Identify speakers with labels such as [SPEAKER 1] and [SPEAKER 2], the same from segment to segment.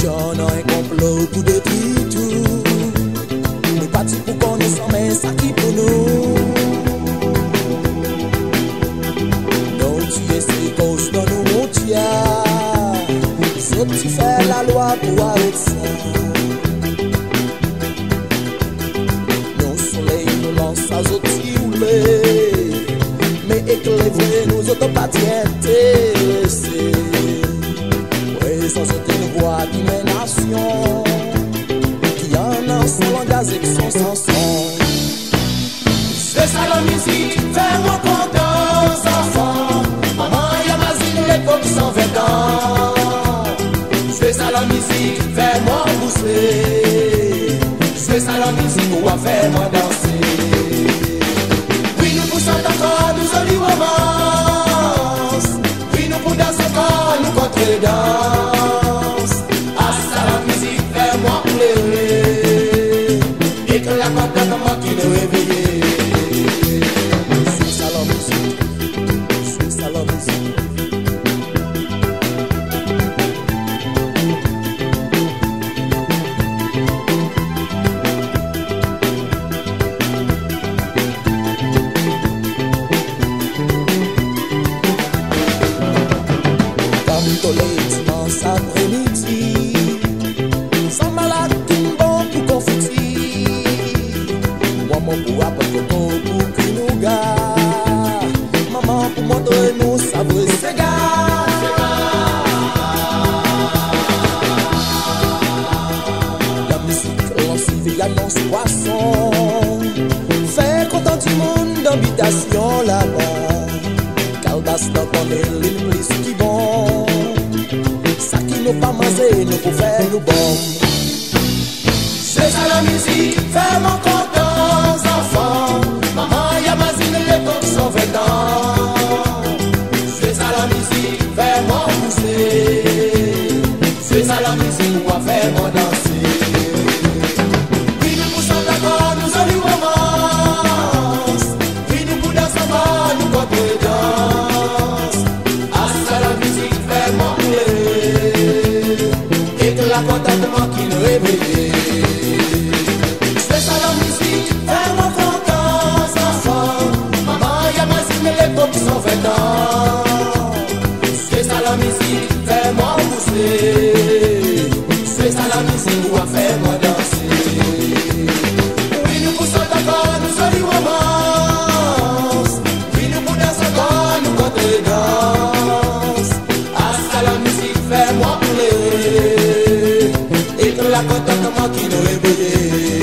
[SPEAKER 1] Y'en a un complot pour détruire tout. Nous partis pour qu'on nous s'en met ça qui pour nous. Non, tu es ces causes dans nos montiers. Les autres qui font la loi pour arrêter ça. Nos soleils nous lancent à autres qui roulent. Mais éclairez nous autres pas intéressés. Oui, sans une voix d'imagination qui en a son langage et son chanson. C'est ça la musique, fais-moi content, enfants. Maman, y'a ma zine, l'époque sans 20 ans. C'est ça la musique, fais-moi pousser. C'est ça la musique, ou à faire-moi danser. Oui, nous poussons encore, nous jolis romances. Oui, nous pour danser encore, nous contre-danse. Ah, ça la musique, fais-moi pleurer. Et que la contentement qui nous réveille. C'est ça la musique, c'est ça la musique. Dimanche après-midi, sans malade, tout bon pour confetti. Maman pour apporter pour Kinouga. Maman pour montrer nous savourer ces gars. La musique lance, annonce poisson. Fait content du monde d'habitation là-bas. Caldas dans ton île, plus qui bon. Ça qui nous pas manger, nous pour faire nous bon. C'est ça la musique, fais-moi content, enfants. Maman, y'a ma zine, l'époque sans 20 ans. C'est ça la musique, fais-moi pousser. C'est ça la musique, ou à faire-moi danser. Oui, nous poussons d'accord, nous jolis romances. Oui, nous pour danser ensemble, nous contre-danse. Ah, ça la musique, fais-moi pleurer. Et que la contentement qui nous réveille. C'est ça la musique, fais-moi content, enfants. Maman, y'a ma zine, l'époque sont 20 ans. C'est ça la musique, fais-moi pousser. C'est ça la musique, ou à faire-moi danser. Oui, nous poussons d'accord, nous jolis romances. Oui, nous pour danser encore, nous contre-danse. Ah, ça la musique, fais-moi pleurer. Et que la contentement qui nous réveille.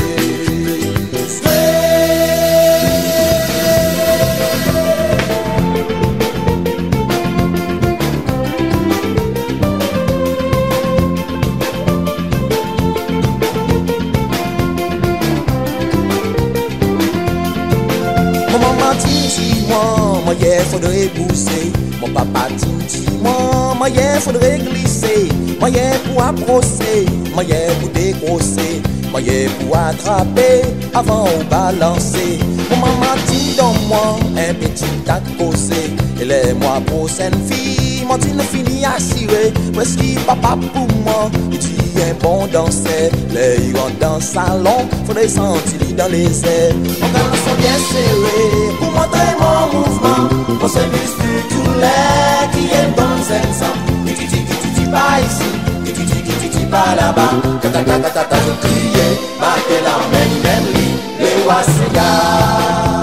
[SPEAKER 1] Mon maman dit moi, hier faudrait pousser. Mon papa dit moi, hier faudrait glisser. Moi, hier pour approcher, moi, hier pour dégrosser. Moi, hier pour attraper avant ou balancer. Mon maman dit dans moi un petit tac posé. Et les mois prochaine fille, mon dit ne finit à cirer. Presque papa pour moi, il dit un bon danseur. Les rentrent dans le salon, faudrait sentir dans les airs. Mon gars sont bien serrés pour montrer mon mouvement. Mon service pour tous les qui est dans le sang. Qui pas ici, qui pas là-bas. Tata, je criais, battez la même lit, les Wassigas.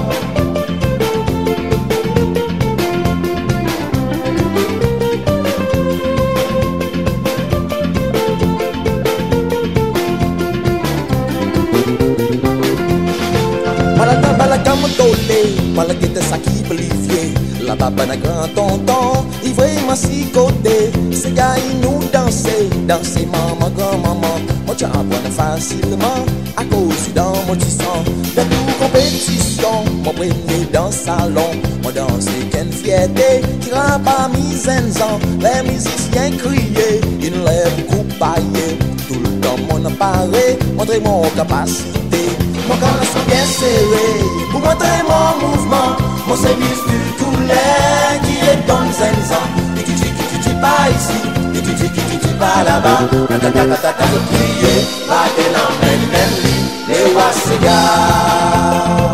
[SPEAKER 1] Malagita sa qui bolivier, la baba na grand tonton, il vraiment si côté, ces gars ils nous danser, danser maman, grand-maman, moi tu apprends facilement, à cause dans mon petit sang, de toute compétition, mon premier dans le salon, moi danser qu'une fierté, qui rend pas mis ans, les musiciens criaient, ils nous lèvent beaucoup paillés, tout le temps mon appareil, montrer mon capacité. Mon corps est bien serré pour montrer mon mouvement. Mon service pour tous les qui est dans le zinzan. Et tu pas ici, et tu qui par là-bas. Ta ta ta ta ta de prier, battez l'emmène même lui, les Wassiga.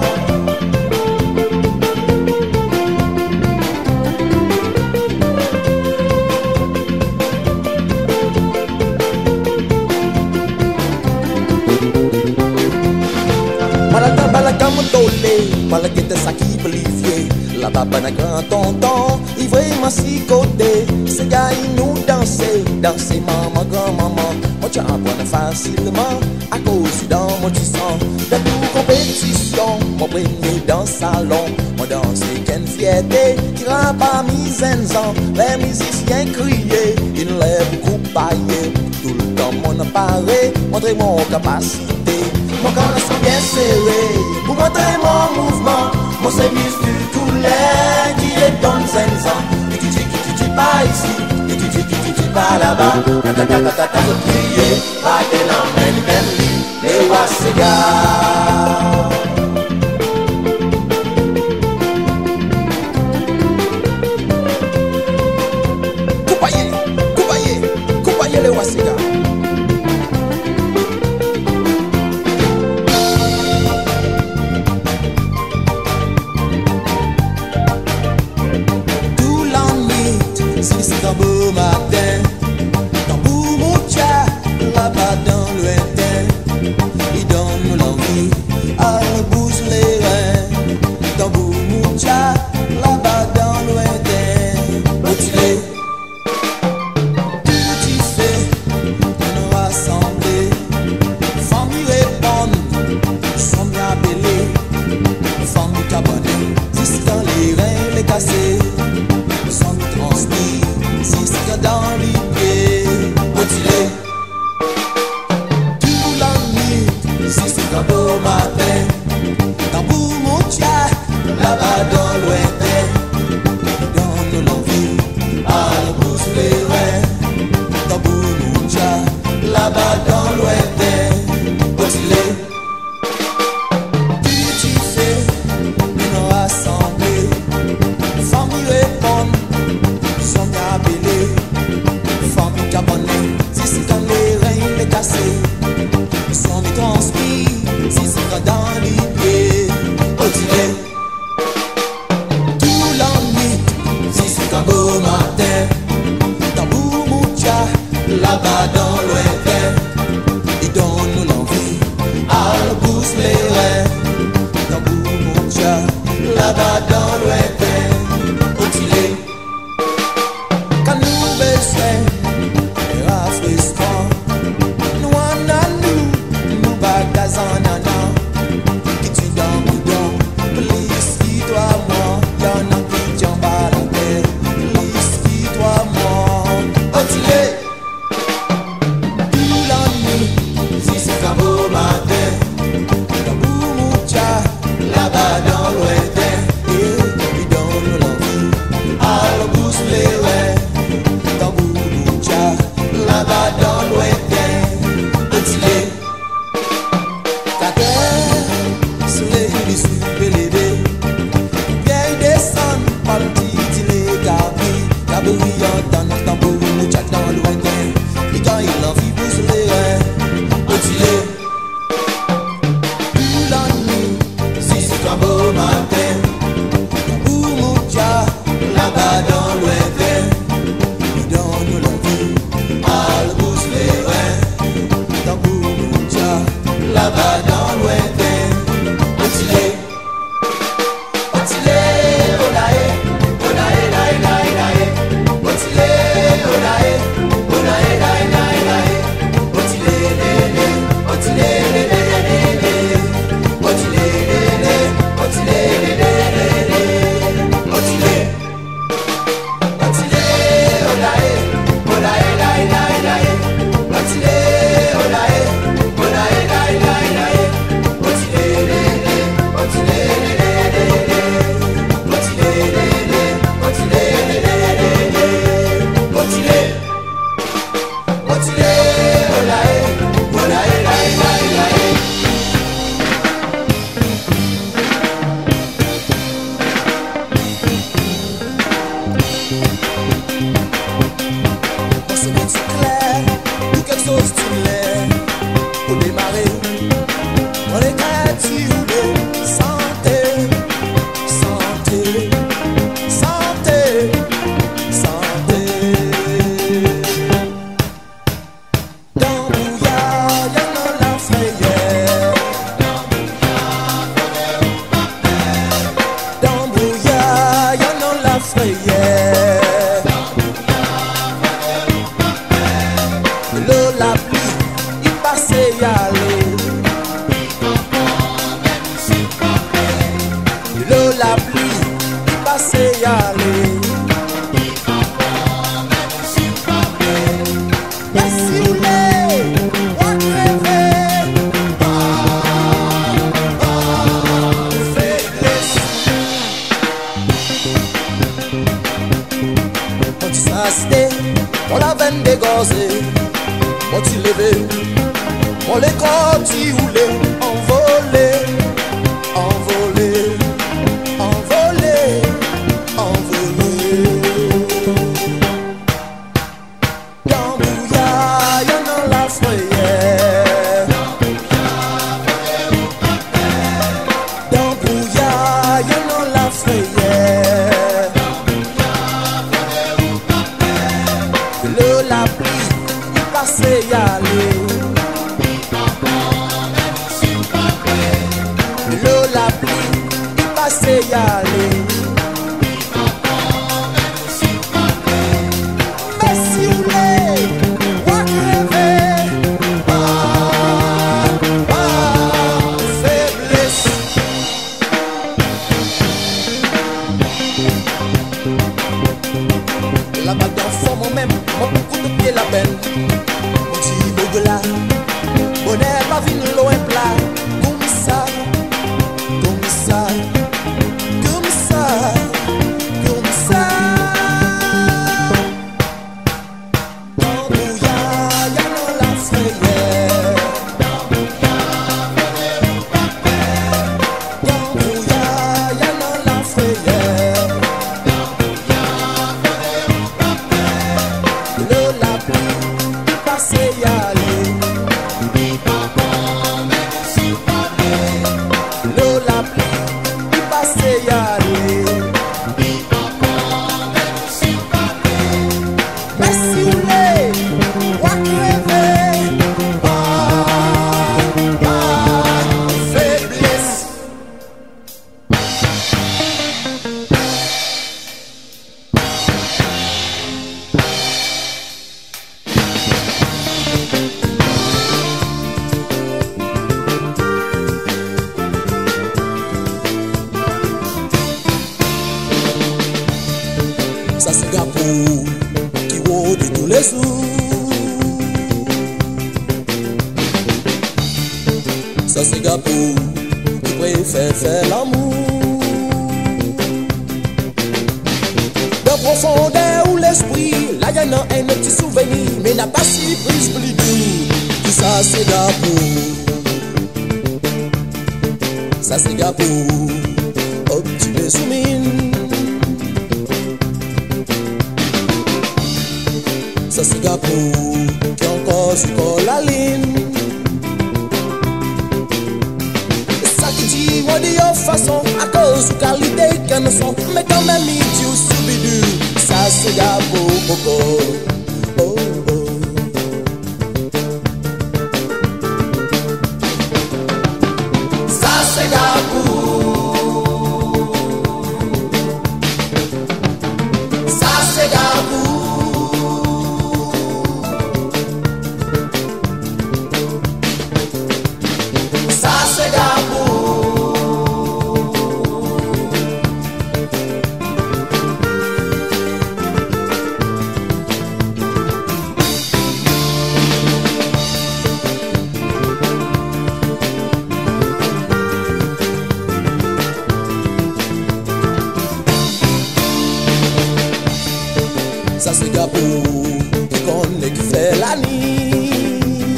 [SPEAKER 1] Malgré ça qui plifie, la baba n'a grand tonton, il vraiment si côté, ces gars ils nous danser, danser maman, grand-maman, moi tu apprends facilement, à cause dans mon petit sang, de toute compétition, mon premier dans le salon, moi danser qu'une fierté, qui rend pas mis ans, les musiciens criaient, ils lèvent beaucoup paillés, tout le temps mon appareil, montrer mon capacité. Mon corps sont bien serré pour montrer mon mouvement. Mon service du tout l'air qui est dans le zinzan. Et qui pas ici, et qui pas là-bas. Ta ta ta ta ta ta de prier, battez l'emmène même lui, les Wassiga. Coupaillez les Wassiga. C'est un beau matin, tambour moucha, là-bas dans le lointain, il donne l'envie à le bouger les reins. Tambour moucha, là-bas dans le lointain, motivé, tout y fait, on rassemblé, famille répondre, sont bien appelés, famille cabane, jusqu'à les reins les casser. Dans l'idée, motivé, tout la nuit, si c'est un beau matin, tambour moucha, là-bas dans le lointain, donne l'envie à la bouche les reins, tambour moucha, là-bas dans le lointain, motivé, tout y fait, nous rassembler, famille répondre, sont bien appelés. Famille cabane, si c'est quand les reins les cassés, sont les transmis, si c'est quand dans l'idée, motivé, tout l'ennui, si c'est quand beau matin, tambour moucha, là-bas dans le lointain, costume pour démarrer. On les capture, santé, santé, santé, santé. Dans Bouya, y'en a la frayeur. Dans Bouya, y'en a la frayeur. Le la pluie, il passait y aller. Le la pluie, il passait y aller. Mais si vous voulez, on rêve, faiblesse. On dit ça c'était, on la veine dégazée. On t'y levé, on les corps t'y roulé, envolé, envolé, envolé, envolé. Dans Bouya, y'en a la frayeur. Dans Bouya, y'en a la frayeur. Le la pluie, passez y aller. Le la pluie, il passait y aller. Mais si vous voulez, on rêve, faiblesse. La bague d'enfant, moi-même, mon beaucoup de pied la peine. Mon petit beau-de-là, bonnet pas vine loin plat. Comme ça, comme ça, comme ça, comme ça. Dans Bouya, y'en a la frayeur. Dans Bouya, y'en a la frayeur. Le la pluie, passez y aller. Le la pluie, passez y aller. Mais si vous voulez, on rêve, faiblesse. Ça c'est Gapou qui rôde tous les jours. Ça c'est Gapou qui préfère faire l'amour. Dans profondeur où l'esprit, là y'en a un petit souvenir, mais n'a pas si prise plus doux. Qui ça c'est Gapou. Ça c'est Gapou, hop tu les soumines. Ça c'est Gapou qui encore sur la ligne. Ça qui dit on dit en façon à cause de qualité qu'un son, mais quand même il dit au soubidu. Ça c'est Gapou coco. Oh oh. Ça c'est Gapou. Ça c'est Gapou. Ça c'est Gapou qui connaît qui fait la nuit.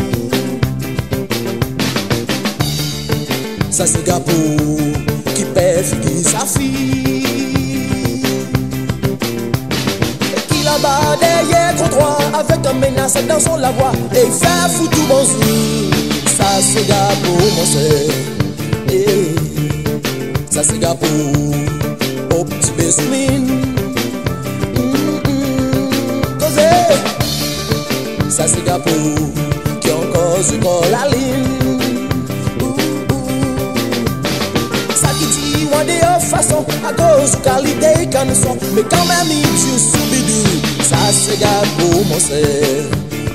[SPEAKER 1] Ça c'est Gapou qui perd qui sa fille. Et qui la là-bas derrière comptoir avec un menace dans son la voix et fait foutu bonjour. Ça c'est gars pour mon sœur. Ça c'est gars pour au petit besmine. Ça c'est gars pour qui encore se colle la ligne. Ça qui dit one day of façon à cause qualité qu'on sont mais quand même il tue sous bidou. Ça c'est gars pour mon sœur.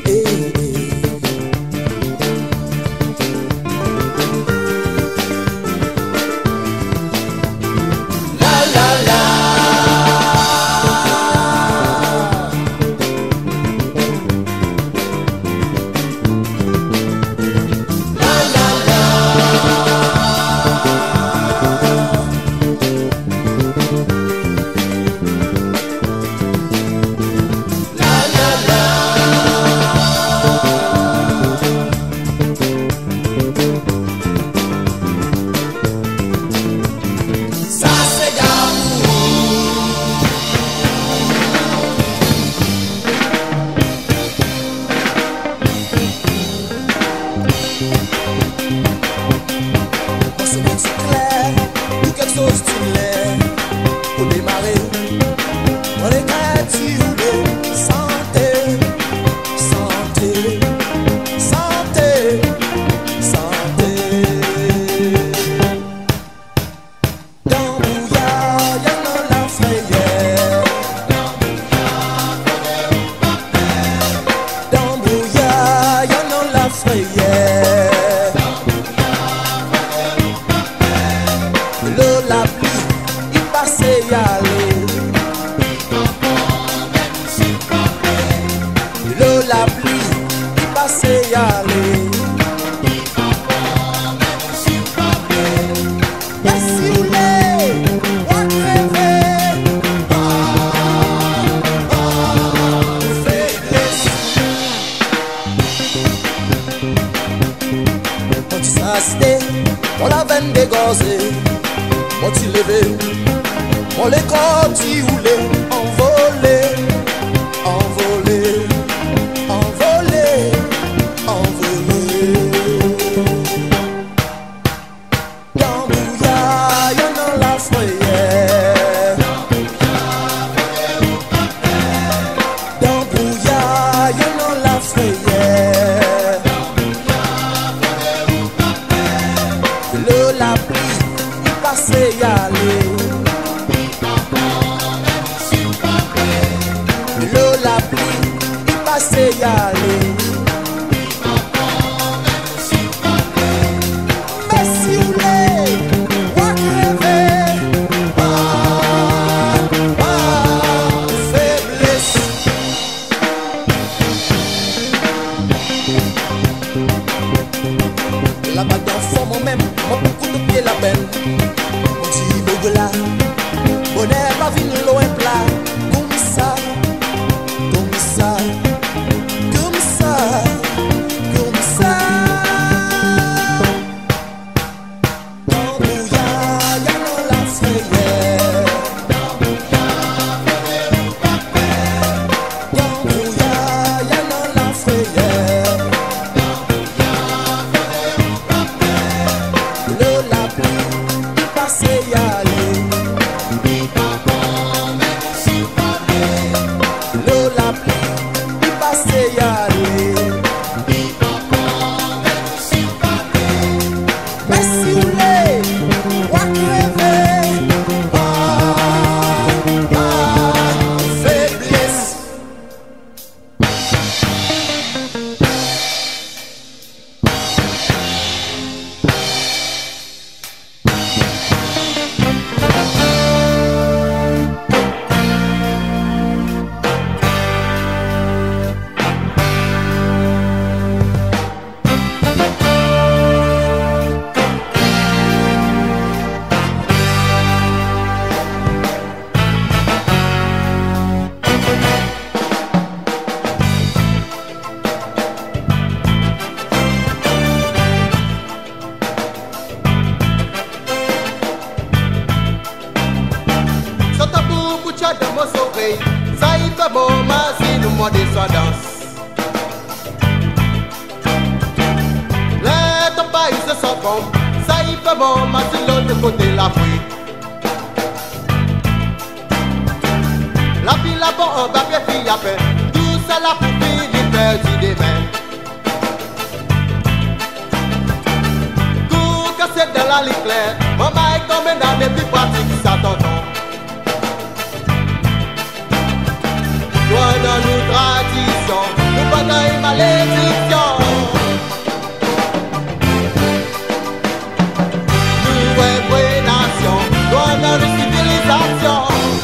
[SPEAKER 1] Pour démarrer, on est gratulé. Santé, santé, santé, santé. Dans Bouya, y'en a la frayère. Dans Bouya, y'en a la frayère. La pluie, il passait y aller. La pluie, il passait y aller. Et si vous voulez, on crève. Faiblesse. Quand tu s'astais, on la veine dégazée. On t'y levé, on les côtés ou les envolé, envolé, envolé, envolé. Dans Bouya, y'en a la frayère. Dans Bouya, y'en a la frayère. La pluie passé y aller. La pluie, il passé y aller. Mais si vous voulez, on crève. Faiblesse. La bague d'enfant moi-même, mon beaucoup de pieds la belle. Mon petit bogla, bonheur pas venu loin plat. Comme ça, comme ça, comme ça, comme ça. Dans Bouya, y'en a la frayère. Dans Bouya, y'en a la frayère.
[SPEAKER 2] mon descendance. Les ton pays se sont comme ça y fait bon, ma de l'autre côté la pluie. La ville là bon, on va bien finir à peine. Tout ça la pour finir perdu des mains. Tout cassé dans la ligne claire. Maman est tombée dans des plus pratiques, ça t'entend. Toi dans nos traditions, nous pas dans une malédiction. Nous est vraie nation, toi dans une civilisation.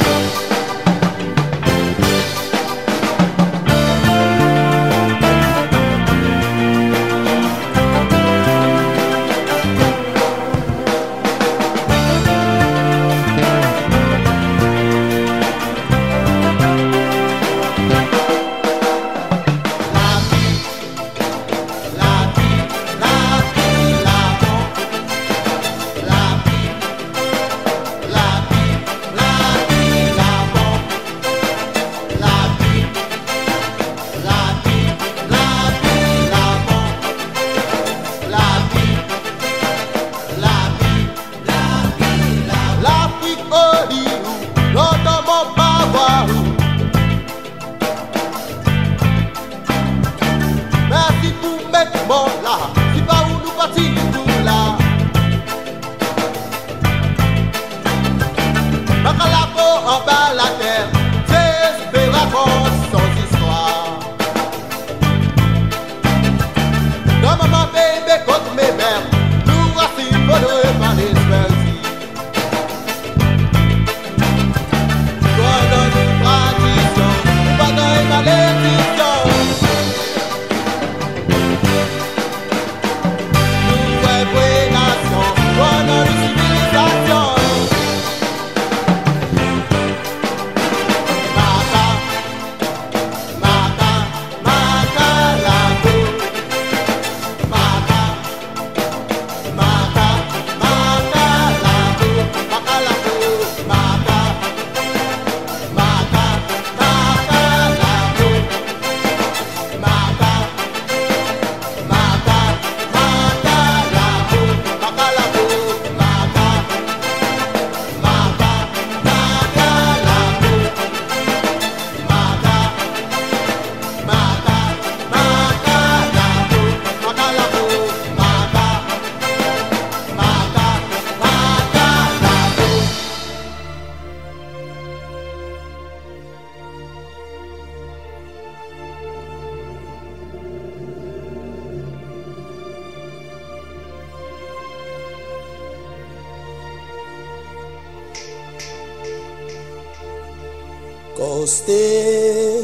[SPEAKER 1] Costé,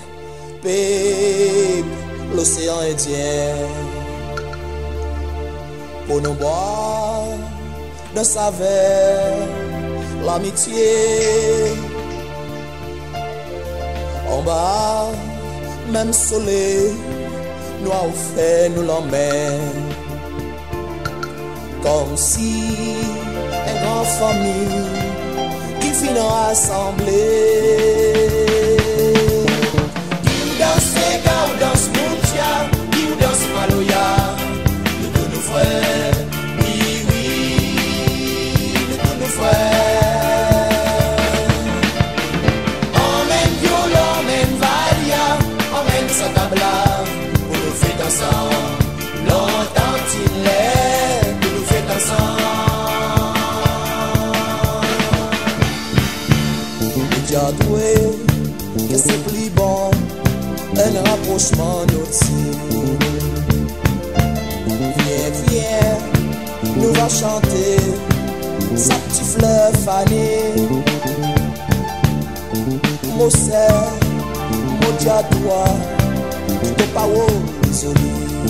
[SPEAKER 1] Pep, l'océan Indien, pour nous boire de saveur, l'amitié. En bas, même soleil, nous a offert, nous l'emmène. Comme si une grande famille qui finit rassemblée. Qui danse Sega ou danse Moutia, qui ou danse Maloya, nous tous nous frères, oui, oui, nous tous nous frères. Emmène violon, emmène valia, emmène sa tabla, pour nous faire ensemble, longtemps il est, pour nous faire ensemble. Doué, que c'est plus bon, un rapprochement nous. Viens, viens, nous va chanter sa petite fleur fanée. Mon sœur, mon diadoua, tout est pas haut, isolé.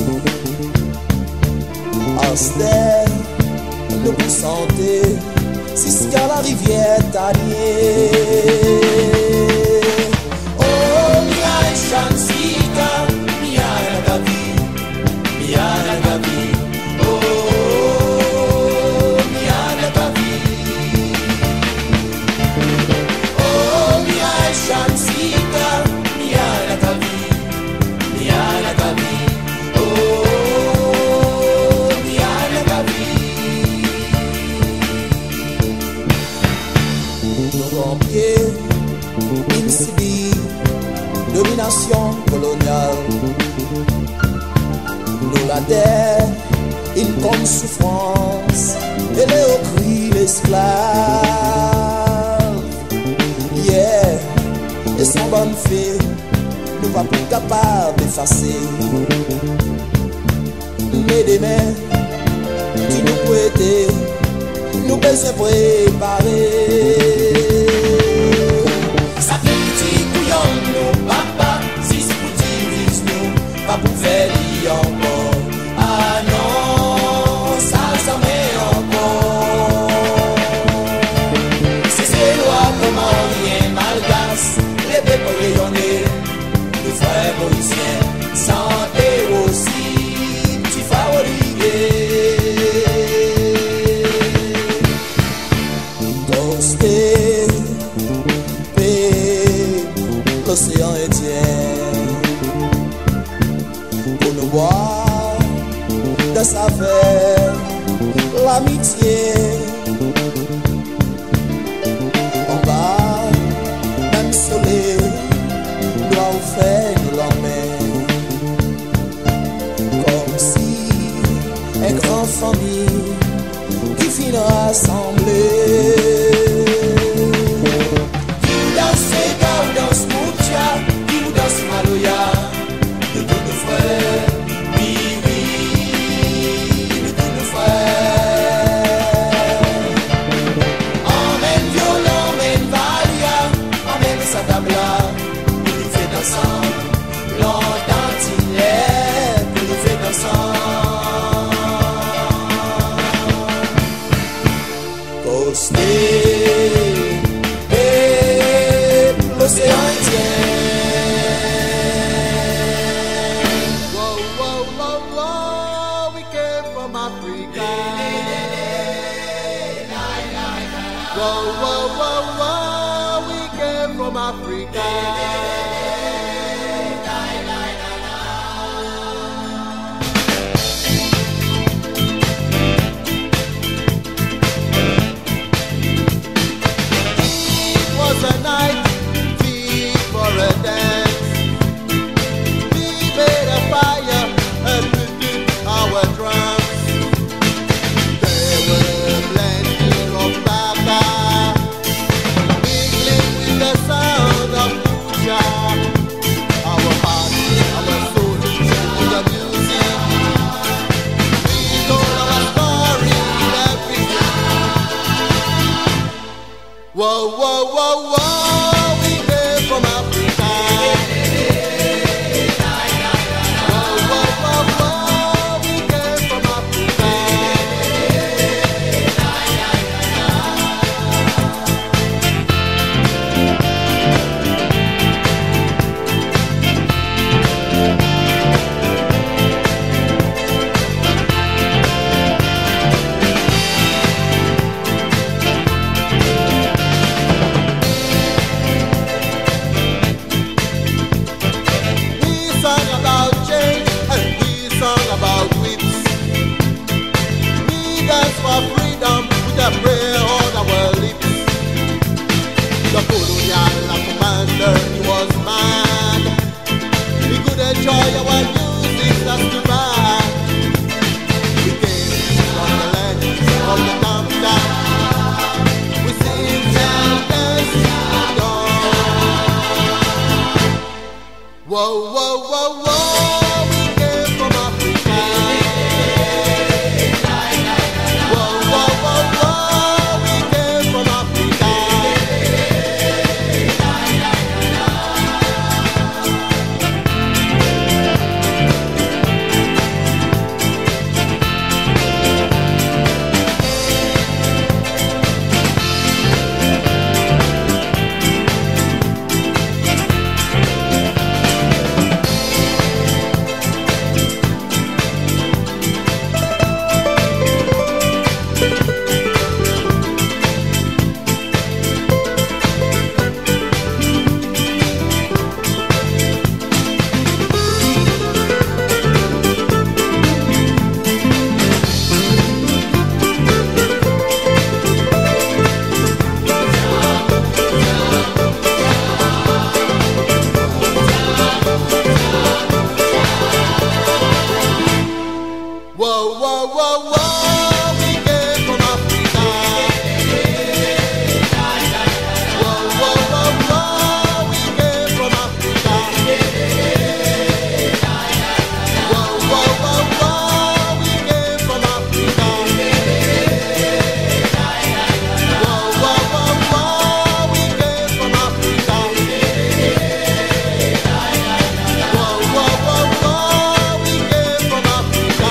[SPEAKER 1] Astel, nous pour santé. Si c'est qu'à la rivière tanier. Oh, mia chansika, mia nagavi. Oh, mia nagavi. Oh, mia chansika, mia nagavi. la terre, une comme souffrance, et les cris l'esclave. Yeah, et sans bonne fée, nous pas plus capables d'effacer. Mais des mains qui nous prêtent, nous besoin préparer. Ça fait petit couillon, nous, papa, si c'est petit nous, pas pour faire encore. Ah non, ça met encore. C'est ces lois comment rien malgache, les peuples rayonnés, les frères mauriciens, santé aussi, petit favori. Costé, l'océan Indien, pour nous boire de sa verre l'amitié. En bas, même soleil, doit vous faire nous l'emmène. Comme si une grande famille qui finit rassemblée. L'océan Indien.
[SPEAKER 2] Whoa, whoa, whoa, whoa, we came from Africa. Whoa, whoa, whoa, whoa, we came from Africa. Whoa, whoa, whoa, whoa, we came from Africa. Whoa, whoa, whoa, whoa, we came from Africa. Whoa, whoa, whoa, whoa, we came from Africa. Whoa, whoa, whoa, whoa, we came from Africa. Whoa, whoa, whoa, whoa, we came from Africa. Whoa, whoa, whoa, whoa, we came from Africa. Whoa, whoa, whoa, whoa, we came from Africa. Whoa, whoa, whoa, whoa, we came from Africa. Whoa, whoa, whoa, whoa, we came from Africa.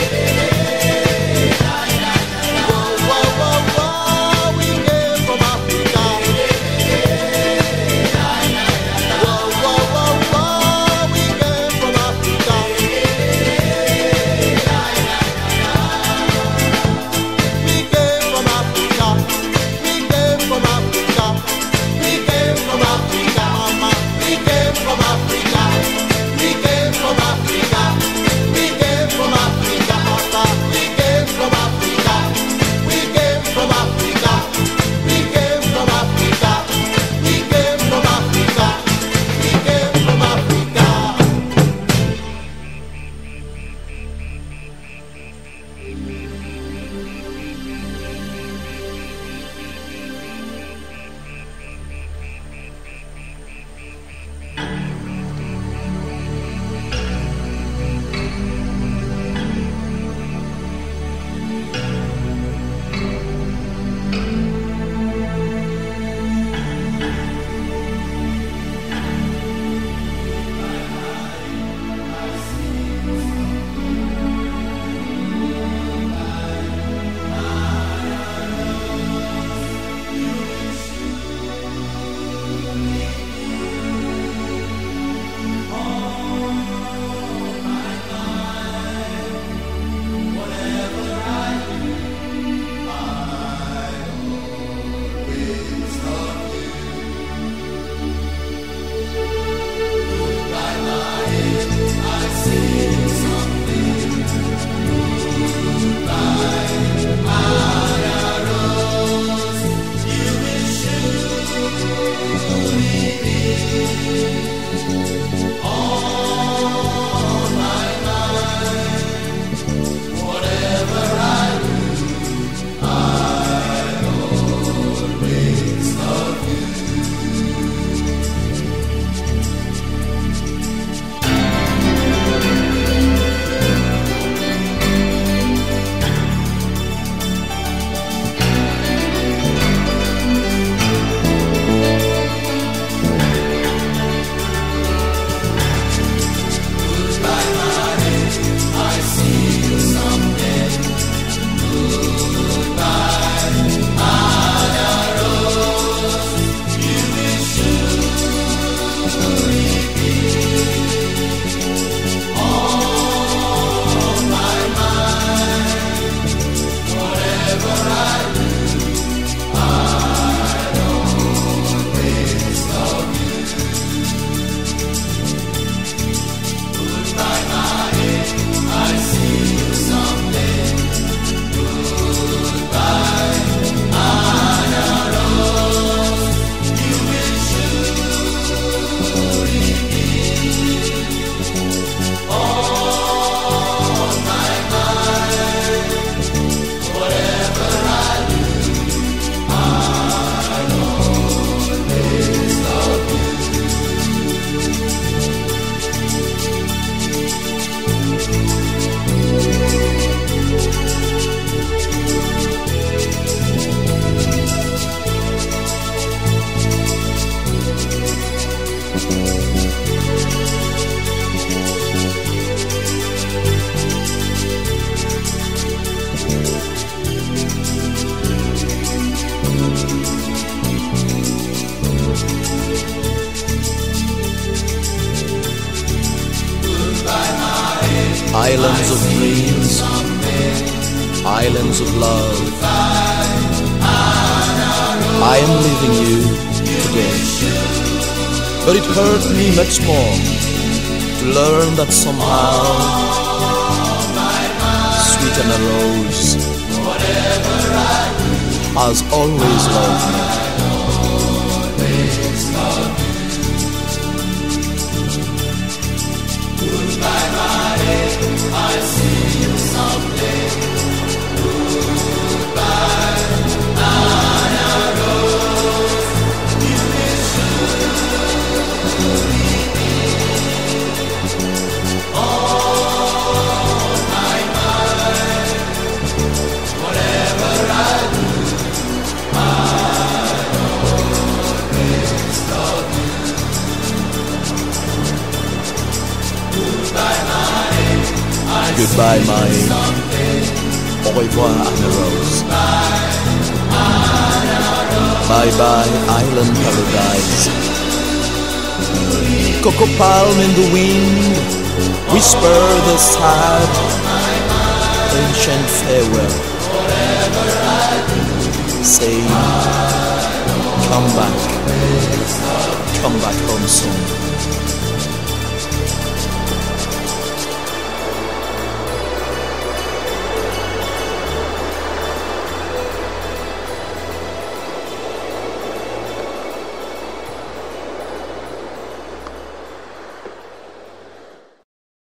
[SPEAKER 1] Islands of dreams, islands of love. I am leaving you today, but it hurt me much more to learn that somehow sweet Anna Rose has always loved me.
[SPEAKER 3] I see you someday.
[SPEAKER 1] Goodbye, my au revoir, Anna Rose. Bye bye, island paradise. Cocoa palm in the wind, whisper the sad, ancient farewell. Say, come back home soon.